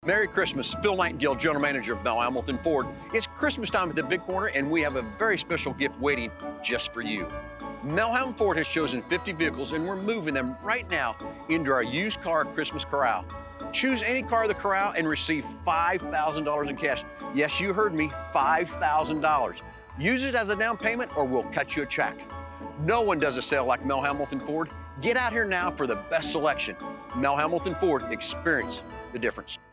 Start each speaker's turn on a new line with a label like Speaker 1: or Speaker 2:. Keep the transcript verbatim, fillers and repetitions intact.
Speaker 1: Merry Christmas, Phil Nightingale, General Manager of Mel Hambelton Ford. It's Christmas time at the Big Corner, and we have a very special gift waiting just for you. Mel Hambelton Ford has chosen fifty vehicles, and we're moving them right now into our used car Christmas corral. Choose any car of the corral and receive five thousand dollars in cash. Yes, you heard me, five thousand dollars. Use it as a down payment or we'll cut you a check. No one does a sale like Mel Hambelton Ford. Get out here now for the best selection. Mel Hambelton Ford, experience the difference.